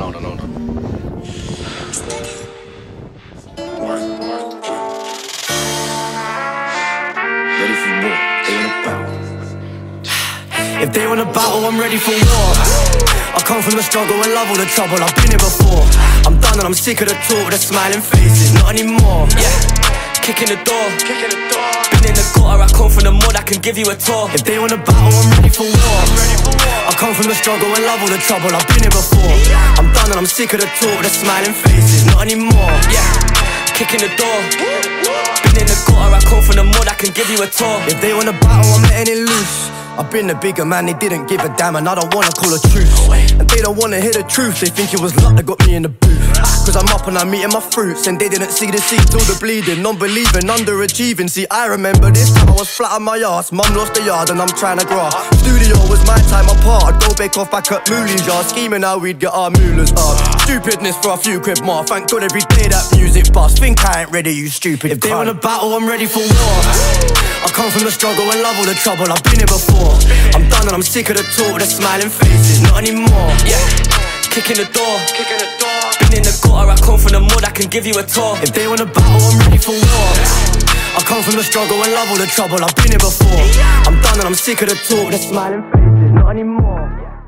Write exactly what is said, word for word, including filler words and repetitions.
hold on, hold on. Ready for war, they wanna battle. If they wanna battle, I'm ready for war. I come from the struggle and love all the trouble, I've been here before. I'm done and I'm sick of the talk, the smiling faces, not anymore. Yeah, kicking the door, kicking the door. Been in the gutter, I come from the mud, I can give you a tour. If they wanna battle, I'm ready for war. I'm ready for war. I come from the struggle and love all the trouble, I've been here before. I'm done and I'm sick of the talk, the smiling faces, not anymore. Yeah, kicking the door. Been in the gutter, I come from the mud, I can give you a tour. If they wanna battle, I'm letting it loose. I've been the bigger man, they didn't give a damn, and I don't wanna call a truth. And they don't wanna hear the truth, they think it was luck that got me in the booth. Cause I'm up and I'm eating my fruits, and they didn't see the seed till the bleeding. Non-believing, underachieving, see I remember this time I was flat on my ass. Mum lost the yard and I'm trying to grass. Studio was my time apart, I'd go bake off back at Mooley's yard, scheming how we'd get our moolahs up. Stupidness for a few quid more, thank God every day that music bust. Think I ain't ready, you stupid If they wanna battle, I'm ready for war. I come from the struggle and love all the trouble, I've been here before. I'm done and I'm sick of the talk, the smiling faces, not anymore. Yeah, kicking the door, kicking the door. Been in the gutter, I come from the mud, I can give you a tour. If they wanna battle, I'm ready for war. I come from the struggle and love all the trouble, I've been here before. I'm done and I'm sick of the talk, the smiling faces.